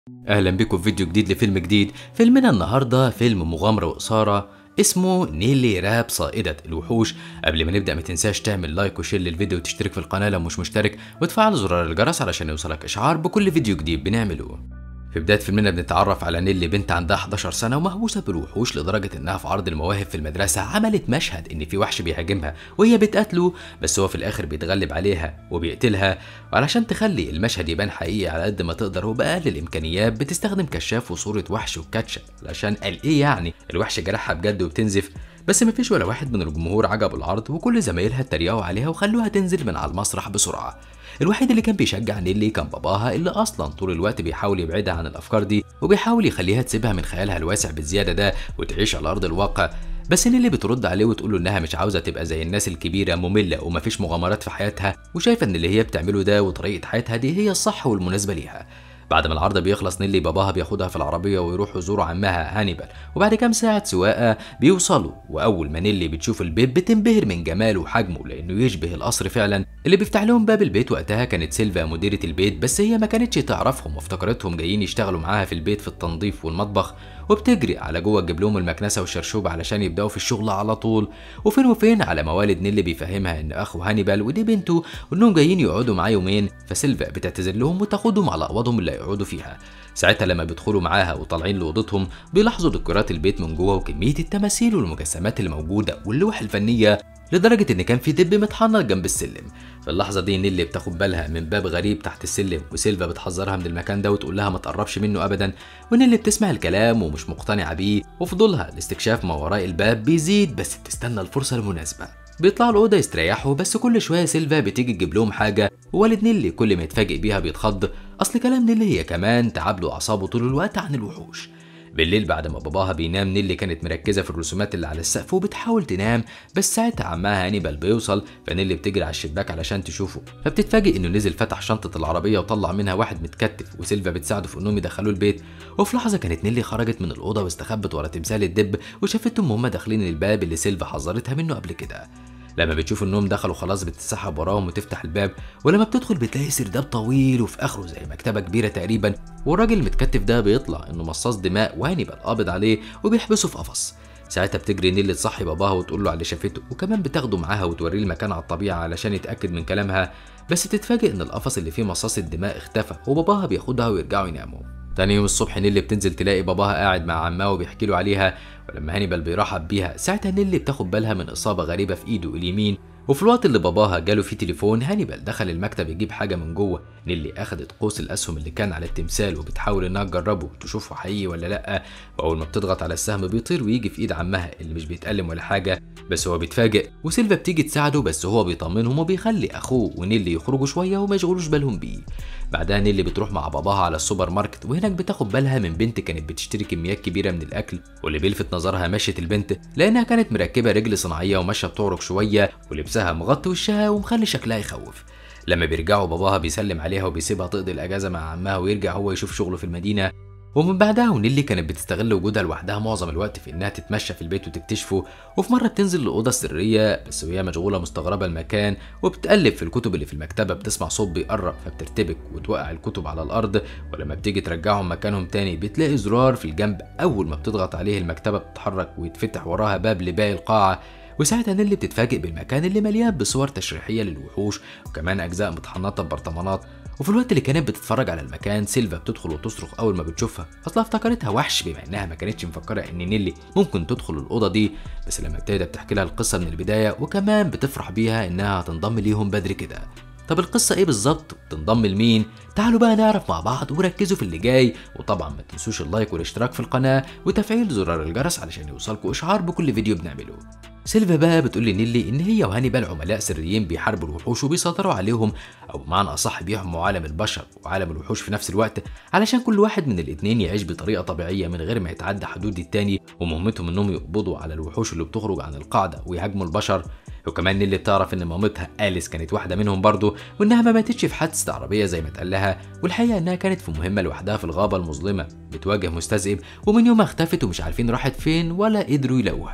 اهلا بكم في فيديو جديد لفيلم جديد. فيلمنا النهارده فيلم مغامره واثاره اسمه نيلي راب صائدة الوحوش. قبل ما نبدا ما تنساش تعمل لايك وشير للفيديو وتشترك في القناه لو مش مشترك وتفعل زرار الجرس علشان يوصلك اشعار بكل فيديو جديد بنعمله. في بداية فيلمنا بنتعرف على نيلي، بنت عندها 11 سنة ومهووسة بالوحوش لدرجة إنها في عرض المواهب في المدرسة عملت مشهد إن في وحش بيهاجمها وهي بتقاتله، بس هو في الآخر بيتغلب عليها وبيقتلها. وعلشان تخلي المشهد يبان حقيقي على قد ما تقدر وبأقل الإمكانيات بتستخدم كشاف وصورة وحش وكاتشب، علشان قال إيه يعني الوحش جرحها بجد وبتنزف. بس مفيش ولا واحد من الجمهور عجبه العرض، وكل زمايلها اتريقوا عليها وخلوها تنزل من على المسرح بسرعة. الوحيد اللي كان بيشجع نيلي كان باباها، اللي اصلا طول الوقت بيحاول يبعدها عن الافكار دي وبيحاول يخليها تسيبها من خيالها الواسع بالزياده ده وتعيش على ارض الواقع. بس نيلي بترد عليه وتقول له انها مش عاوزه تبقى زي الناس الكبيره ممله ومفيش مغامرات في حياتها، وشايفه ان اللي هي بتعمله ده وطريقه حياتها دي هي الصح والمناسبه ليها. بعد ما العرض بيخلص نيلي باباها بياخدها في العربيه ويروحوا يزوروا عمها هانيبال، وبعد كام ساعه سواقه بيوصلوا. واول ما نيلي بتشوف البيت بتنبهر من جماله وحجمه لانه يشبه القصر فعلا. اللي بيفتح لهم باب البيت وقتها كانت سيلفا مديره البيت، بس هي ما كانتش تعرفهم وافتكرتهم جايين يشتغلوا معاها في البيت في التنظيف والمطبخ، وبتجري على جوه تجيب لهم المكنسه والشرشوب علشان يبداوا في الشغل على طول. وفين وفين على ما والد نيلي بيفهمها ان اخو هانيبال ودي بنته وانهم جايين يقعدوا معاه يومين، فسيلفا بتعتذر لهم وتاخدهم على اوضهم اللي هيقعدوا فيها. ساعتها لما بيدخلوا معاها وطالعين لاوضتهم بيلاحظوا ديكورات البيت من جوه وكميه التماثيل والمجسمات اللي موجوده واللوح الفنيه، لدرجه ان كان في دب متحنط جنب السلم. في اللحظه دي نيلي بتاخد بالها من باب غريب تحت السلم، وسيلفا بتحذرها من المكان ده وتقول لها ما تقربش منه ابدا. ونيلي بتسمع الكلام ومش مقتنعه بيه، وفضولها لاستكشاف ما وراء الباب بيزيد، بس بتستنى الفرصه المناسبه. بيطلعوا الاوضه يستريحوا، بس كل شويه سيلفا بتيجي تجيب لهم حاجه، ووالد نيلي كل ما يتفاجئ بيها بيتخض. اصل كلام نيلي هي كمان تعب له اعصابه طول الوقت عن الوحوش. بالليل بعد ما باباها بينام نيلي كانت مركزه في الرسومات اللي على السقف وبتحاول تنام، بس ساعتها عمها هانيبال بيوصل، فنيلي بتجري على الشباك علشان تشوفه، فبتتفاجئ انه نزل فتح شنطه العربيه وطلع منها واحد متكتف، وسيلفا بتساعده في انهم يدخلوه البيت. وفي لحظه كانت نيلي خرجت من الاوضه واستخبت ورا تمثال الدب، وشافتهم وهم داخلين الباب اللي سيلفا حذرتها منه قبل كده. لما بتشوف انهم دخلوا خلاص بتتسحب وراهم وتفتح الباب، ولما بتدخل بتلاقي سرداب طويل وفي اخره زي مكتبه كبيره تقريبا، والراجل المتكتف ده بيطلع انه مصاص دماء وهانيبال قابض عليه وبيحبسه في قفص. ساعتها بتجري نيلي تصحي باباها وتقول له على اللي شافته، وكمان بتاخده معاها وتوريه المكان على الطبيعه علشان يتاكد من كلامها، بس تتفاجئ ان القفص اللي فيه مصاص الدماء اختفى، وباباها بياخدها ويرجعوا يناموا. تاني يوم الصبح نيلي بتنزل تلاقي باباها قاعد مع عمها وبيحكي له عليها، ولما هانيبال بيرحب بيها ساعتها نيلي بتاخد بالها من اصابه غريبه في ايده اليمين. وفي الوقت اللي باباها جاله فيه تليفون هانيبال دخل المكتب يجيب حاجه من جوه. نيلي اخدت قوس الاسهم اللي كان على التمثال وبتحاول انها تجربه تشوفه حقيقي ولا لا، واول ما بتضغط على السهم بيطير ويجي في ايد عمها اللي مش بيتألم ولا حاجه، بس هو بيتفاجئ. وسيلفا بتيجي تساعده، بس هو بيطمنهم وبيخلي اخوه ونيلي يخرجوا شويه وما يشغلوش بالهم بيه. بعدها نيلي بتروح مع باباها على السوبر ماركت، وهناك بتاخد بالها من بنت كانت بتشتري كميات كبيره من الاكل، واللي بيلفت نظرها مشيه البنت لانها كانت مركبه رجل صناعيه وماشيه بتعرج شويه، ولبسها مغطي وشها ومخلي شكلها يخوف. لما بيرجعوا باباها بيسلم عليها وبيسيبها تقضي الاجازه مع عمها ويرجع هو يشوف شغله في المدينه. ومن بعدها ونيلي كانت بتستغل وجودها لوحدها معظم الوقت في انها تتمشى في البيت وتكتشفه. وفي مره بتنزل الاوضه السريه بس وهي مشغوله مستغربه المكان وبتقلب في الكتب اللي في المكتبه، بتسمع صوت بيقرب فبترتبك وتوقع الكتب على الارض. ولما بتيجي ترجعهم مكانهم تاني بتلاقي زرار في الجنب، اول ما بتضغط عليه المكتبه بتتحرك ويتفتح وراها باب لباقي القاعه. وساعتها نيلي بتتفاجئ بالمكان اللي مليان بصور تشريحيه للوحوش وكمان اجزاء متحنطه ببرطمانات. وفي الوقت اللي كانت بتتفرج على المكان سيلفا بتدخل وتصرخ اول ما بتشوفها، اصلا افتكرتها وحش بما انها ما كانتش مفكره ان نيلي ممكن تدخل الاوضه دي. بس لما ابتدت بتحكي لها القصه من البدايه وكمان بتفرح بيها انها هتنضم ليهم بدري كده. طب القصه ايه بالظبط وتنضم لمين؟ تعالوا بقى نعرف مع بعض وركزوا في اللي جاي، وطبعا ما تنسوش اللايك والاشتراك في القناه وتفعيل زرار الجرس علشان يوصلكوا اشعار بكل فيديو بنعمله. سيلفا بقى بتقول لنيلي ان هي وهانيبال عملاء سريين بيحاربوا الوحوش وبيسيطروا عليهم، او بمعنى اصح بيحموا عالم البشر وعالم الوحوش في نفس الوقت، علشان كل واحد من الاتنين يعيش بطريقه طبيعيه من غير ما يتعدى حدود التاني، ومهمتهم انهم يقبضوا على الوحوش اللي بتخرج عن القاعده ويهاجموا البشر. وكمان نيلي بتعرف ان مامتها أليس كانت واحده منهم برضه، وانها ما ماتتش في حادثه عربيه زي ما اتقال لها، والحقيقه انها كانت في مهمه لوحدها في الغابه المظلمه بتواجه مستذئب، ومن يومها اختفت ومش عارفين راحت فين ولا قدروا يلاقوها.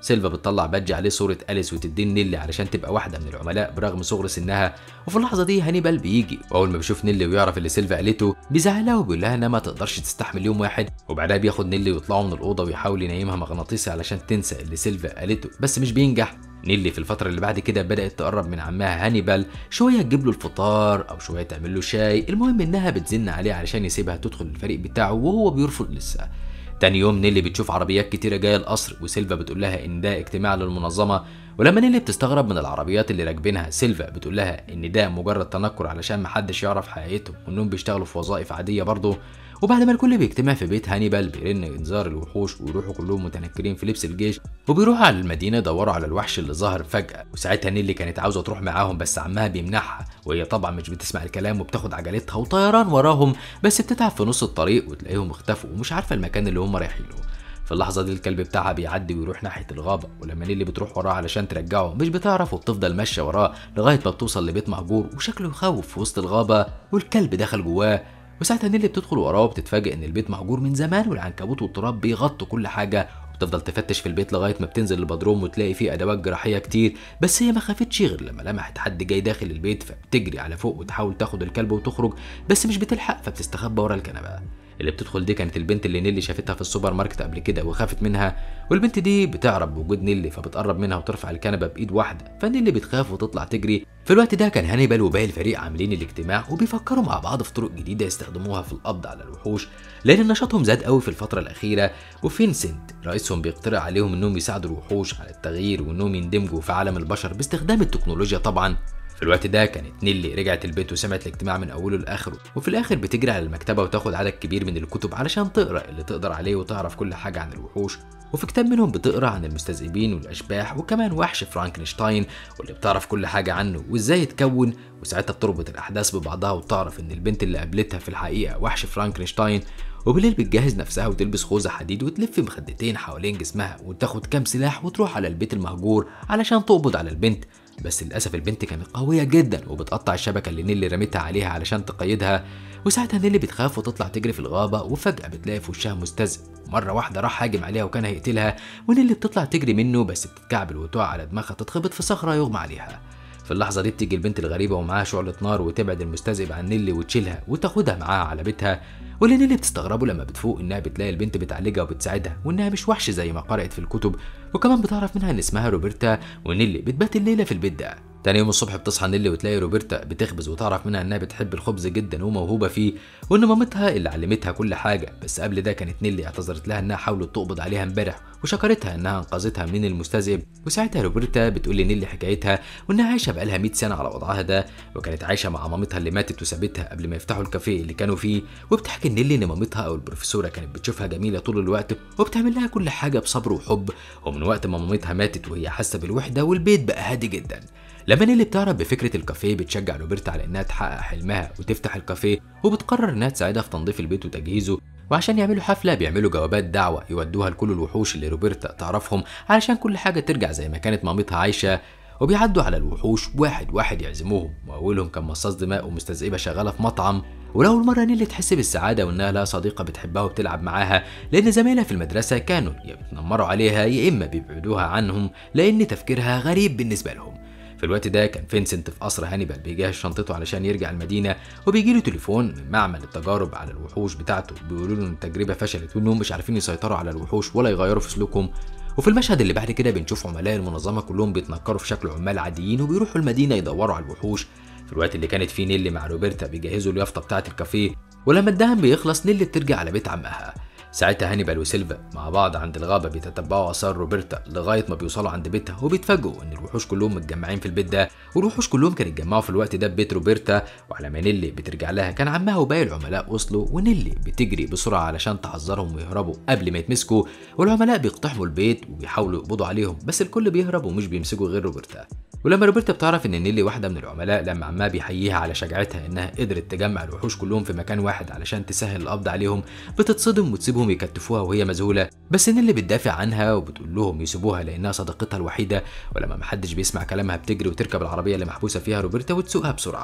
سيلفا بتطلع بادج عليه صورة أليس وتديه نيلي علشان تبقى واحدة من العملاء برغم صغر سنها. وفي اللحظة دي هانيبال بيجي، وأول ما بيشوف نيلي ويعرف اللي سيلفا قالته بيزعلها وبيقول لها إنها ما تقدرش تستحمل يوم واحد. وبعدها بياخد نيلي ويطلعوا من الأوضة ويحاول ينيمها مغناطيسي علشان تنسى اللي سيلفا قالته، بس مش بينجح. نيلي في الفترة اللي بعد كده بدأت تقرب من عمها هانيبال، شوية تجيب له الفطار أو شوية تعمل له شاي، المهم إنها بتزن عليه علشان يسيبها تدخل الفريق بتاعه وهو بيرفض لسه. تاني يوم نيلي بتشوف عربيات كتيرة جاية القصر، وسيلفا بتقول لها إن ده اجتماع للمنظمة. ولما نيلي بتستغرب من العربيات اللي راكبينها، سيلفا بتقول لها إن ده مجرد تنكر علشان محدش يعرف حقيقتهم وإنهم بيشتغلوا في وظائف عادية برضه. وبعد ما الكل بيجتمع في بيت هانيبال بيرن انذار الوحوش ويروحوا كلهم متنكرين في لبس الجيش وبيروحوا على المدينه يدوروا على الوحش اللي ظهر فجاه. وساعتها نيلي كانت عاوزه تروح معاهم بس عمها بيمنعها، وهي طبعا مش بتسمع الكلام وبتاخد عجلتها وطيران وراهم، بس بتتعب في نص الطريق وتلاقيهم اختفوا ومش عارفه المكان اللي هم رايحين له. في اللحظه دي الكلب بتاعها بيعدي ويروح ناحيه الغابه، ولما نيلي بتروح وراه علشان ترجعه مش بتعرف وبتفضل ماشيه وراه لغايه ما بتوصل لبيت مهجور وشكله يخوف في وسط الغابه والكلب دخل جواه. وساعتها نيلي بتدخل وراه وبتتفاجئ ان البيت مهجور من زمان والعنكبوت والتراب بيغطوا كل حاجه، وبتفضل تفتش في البيت لغايه ما بتنزل البدروم وتلاقي فيه ادوات جراحيه كتير، بس هي ما خافتش غير لما لمحت حد جاي داخل البيت، فبتجري على فوق وتحاول تاخد الكلب وتخرج بس مش بتلحق، فبتستخبى ورا الكنبه. اللي بتدخل دي كانت البنت اللي نيلي شافتها في السوبر ماركت قبل كده وخافت منها، والبنت دي بتعرف بوجود نيلي فبتقرب منها وترفع الكنبه بايد واحده، فنيلي بتخاف وتطلع تجري. في الوقت ده كان هانيبال وباقي الفريق عاملين الاجتماع وبيفكروا مع بعض في طرق جديده يستخدموها في القبض على الوحوش، لان نشاطهم زاد قوي في الفتره الاخيره. وفينسنت رئيسهم بيقترح عليهم انهم يساعدوا الوحوش على التغيير وانهم يندمجوا في عالم البشر باستخدام التكنولوجيا طبعا. في الوقت ده كانت نيلي رجعت البيت وسمعت الاجتماع من اوله لاخره، وفي الاخر بتجري على المكتبه وتاخد عدد كبير من الكتب علشان تقرا اللي تقدر عليه وتعرف كل حاجه عن الوحوش. وفي كتاب منهم بتقرا عن المستذئبين والاشباح وكمان وحش فرانكنشتاين واللي بتعرف كل حاجه عنه وازاي يتكون، وساعتها بتربط الاحداث ببعضها وتعرف ان البنت اللي قابلتها في الحقيقه وحش فرانكنشتاين. وبالليل بتجهز نفسها وتلبس خوذه حديد وتلف مخدتين حوالين جسمها وتاخد كام سلاح وتروح على البيت المهجور علشان تقبض على البنت. بس للاسف البنت كانت قويه جدا وبتقطع الشبكه اللي نيلي رميتها عليها علشان تقيدها. وساعتها نيلي بتخاف وتطلع تجري في الغابه، وفجاه بتلاقي في وشها مستذئب مره واحده راح هاجم عليها وكان هيقتلها، ونيلي بتطلع تجري منه بس بتتكعبل وتقع على دماغها تتخبط في صخره يغمى عليها. في اللحظه دي بتيجي البنت الغريبه ومعاها شعله نار وتبعد المستذئب عن نيلي وتشيلها وتاخدها معاها على بيتها. واللي نيلي بتستغربه لما بتفوق انها بتلاقي البنت بتعالجها وبتساعدها وانها مش وحش زي ما قرأت في الكتب، وكمان بتعرف منها ان اسمها روبرتا، ونيلي بتبات الليله في البيت ده. تاني يوم الصبح بتصحى نيلي وتلاقي روبرتا بتخبز وتعرف منها انها بتحب الخبز جدا وموهوبه فيه، وان مامتها اللي علمتها كل حاجه. بس قبل ده كانت نيلي اعتذرت لها انها حاولت تقبض عليها امبارح وشكرتها انها انقذتها من المستذئب. وساعتها روبرتا بتقول لنيلي حكايتها وانها عايشه بقالها 100 سنه على وضعها ده، وكانت عايشه مع مامتها اللي ماتت وسابتها قبل ما يفتحوا الكافيه اللي كانوا فيه. وبتحكي نيلي ان مامتها او البروفيسوره كانت بتشوفها جميله طول الوقت وبتعمل لها كل حاجه بصبر وحب، ومن وقت ما مامتها ماتت وهي حاسه بالوحده والبيت بقى هادي جدا. لما نيلي بتعرف بفكره الكافيه بتشجع روبرتا على انها تحقق حلمها وتفتح الكافيه، وبتقرر انها تساعدها في تنظيف البيت وتجهيزه. وعشان يعملوا حفله بيعملوا جوابات دعوه يودوها لكل الوحوش اللي روبرتا تعرفهم علشان كل حاجه ترجع زي ما كانت مامتها عايشه. وبيعدوا على الوحوش واحد واحد يعزموهم، واولهم كان مصاص دماء ومستذئبه شغاله في مطعم. ولاول مره نيلي تحس بالسعاده وانها لها صديقه بتحبها وبتلعب معاها، لان زمايلها في المدرسه كانوا يا بيتنمروا عليها يا اما بيبعدوها عنهم لان تفكيرها غريب بالنسبه لهم. في الوقت ده كان فينسنت في قصر هانيبال بيجهز شنطته علشان يرجع المدينه، وبيجيله تليفون من معمل التجارب على الوحوش بتاعته بيقولوا له ان التجربه فشلت وانهم مش عارفين يسيطروا على الوحوش ولا يغيروا في سلوكهم. وفي المشهد اللي بعد كده بنشوف عملاء المنظمه كلهم بيتنكروا في شكل عمال عاديين وبيروحوا المدينه يدوروا على الوحوش. في الوقت اللي كانت فيه نيلي مع روبرتا بيجهزوا اليافطه بتاعه الكافيه، ولما الدهن بيخلص نيلي بترجع على بيت عمها. ساعتها هانيبال وسيلفا مع بعض عند الغابه بيتتبعوا اثار روبرتا لغايه ما بيوصلوا عند بيتها، وبيتفاجئوا ان الوحوش كلهم متجمعين في البيت ده، والوحوش كلهم كانوا اتجمعوا في الوقت ده ببيت روبرتا. وعلى ما نيلي بترجع لها كان عمها وباقي العملاء وصلوا، ونيلي بتجري بسرعه علشان تحذرهم ويهربوا قبل ما يتمسكوا. والعملاء بيقتحموا البيت وبيحاولوا يقبضوا عليهم، بس الكل بيهرب ومش بيمسكوا غير روبرتا. ولما روبرتا بتعرف ان نيلي واحده من العملاء، لما عمها بيحييها على شجاعتها انها قدرت تجمع الوحوش كلهم في مكان واحد علشان تسهل القبض عليهم، بتتصدم وتسيبهم يكتفوها وهي مذهوله. بس نيلي بتدافع عنها وبتقول لهم يسيبوها لانها صديقتها الوحيده. ولما محدش بيسمع كلامها بتجري وتركب العربيه اللي محبوسه فيها روبرتا وتسوقها بسرعه.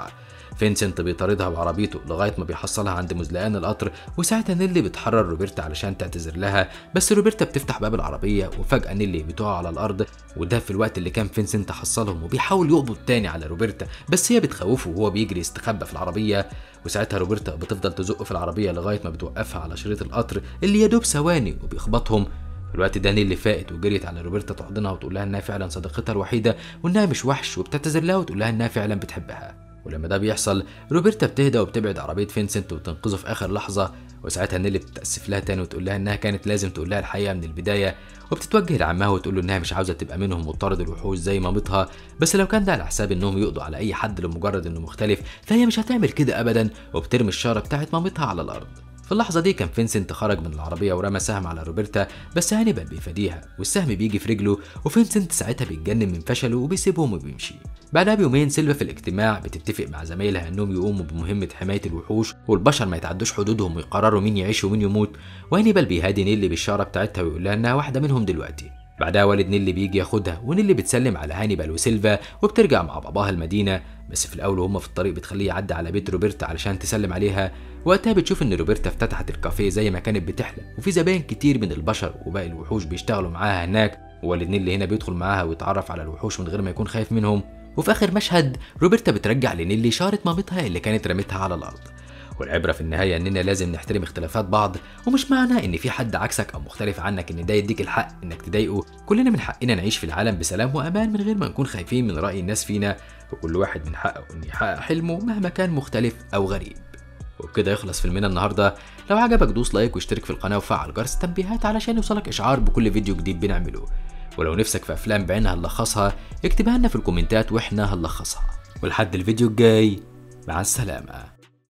فينسنت بيطاردها بعربيته لغايه ما بيحصلها عند مزلقان القطر، وساعتها نيلي بتحرر روبرتا علشان تعتذر لها، بس روبرتا بتفتح باب العربيه وفجاه نيلي بتقع على الارض، وده في الوقت اللي كان فينسنت حصلهم وبيحاول يقبض تاني على روبرتا، بس هي بتخوفه وهو بيجري يستخبى في العربيه. وساعتها روبرتا بتفضل تزقه في العربيه لغايه ما بتوقفها على شريط القطر اللي يدوب ثواني وبيخبطهم. في الوقت ده نيلي فاقت وجريت على روبرتا تحضنها وتقول لها انها فعلا صديقتها الوحيده وانها مش وحش، وبتعتذر لها وتقول لها انها فعلا بتحبها. ولما ده بيحصل روبرتا بتهدى وبتبعد عربيه فينسنت وتنقذه في اخر لحظه، وساعتها نيلي بتتاسف لها تاني وتقول لها انها كانت لازم تقول لها الحقيقه من البدايه، وبتتوجه لعمها وتقول له انها مش عاوزه تبقى منهم وتطارد الوحوش زي مامتها، بس لو كان ده على حساب انهم يقضوا على اي حد لمجرد انه مختلف فهي مش هتعمل كده ابدا، وبترمي الشاره بتاعت مامتها على الارض. في اللحظة دي كان فينسنت خرج من العربية ورمى سهم على روبرتا، بس هانيبال بيفاديها والسهم بيجي في رجله، وفينسنت ساعتها بيتجنن من فشله وبيسيبهم وبيمشي. بعدها بيومين سيلفا في الاجتماع بتتفق مع زمايلها انهم يقوموا بمهمة حماية الوحوش والبشر ما يتعدوش حدودهم ويقرروا مين يعيش ومين يموت، وهانيبال بيهادي نيلي بالشارة بتاعتها ويقول لها انها واحدة منهم دلوقتي. بعدها والد نيلي بيجي ياخدها، ونيلي بتسلم على هانيبال وسيلفا وبترجع مع باباها المدينة، بس في الاول وهم في الطريق بتخليه يعدي على بيت روبرتا علشان تسلم عليها. وقتها بتشوف ان روبرتا افتتحت الكافيه زي ما كانت بتحلم، وفي زباين كتير من البشر وباقي الوحوش بيشتغلوا معاها هناك، ووالد نيلي هنا بيدخل معاها ويتعرف على الوحوش من غير ما يكون خايف منهم. وفي اخر مشهد روبرتا بترجع لنيلي شارة مامتها اللي كانت رمتها على الارض. والعبرة في النهاية اننا لازم نحترم اختلافات بعض، ومش معنى ان في حد عكسك او مختلف عنك ان ده يديك الحق انك تضايقه. كلنا من حقنا نعيش في العالم بسلام وامان من غير ما نكون خايفين من رأي الناس فينا، وكل واحد من حقه انه يحقق حلمه مهما كان مختلف او غريب. وبكده يخلص فيلمنا النهارده. لو عجبك دوس لايك واشترك في القناة وفعل جرس التنبيهات علشان يوصلك اشعار بكل فيديو جديد بنعمله. ولو نفسك في افلام بعينها نلخصها اكتبها لنا في الكومنتات واحنا هنلخصها. ولحد الفيديو الجاي مع السلامة.